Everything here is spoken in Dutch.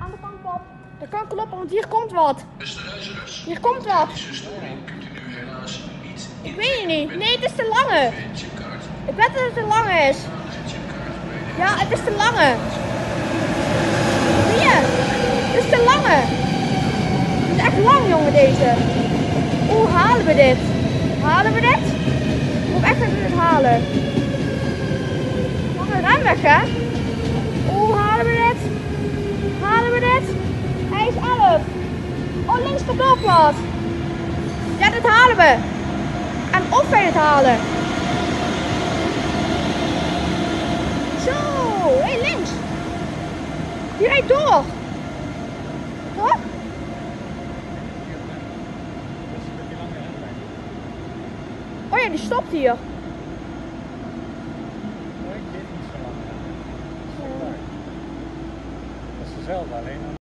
aan de kant op. Dat kan kloppen, want hier komt wat. Hier komt wat. Ik weet het niet. Nee, het is te lange. Ik weet dat het te lang is. Ja, het is te lange. Zie je? Het is te lange. Het is echt lang, jongen, deze. Hoe halen we dit? Halen we dit? Ik hoop echt dat we dit halen. Lange remweg, hè? Hoe halen we dit? Halen we dit? Hij is 11. Oh, links komt ook wat. Ja, dit halen we. En of wij het halen. Zo, hé, links. Die rijdt door. Toch? Oh ja, die stopt hier. Dat is dezelfde, alleen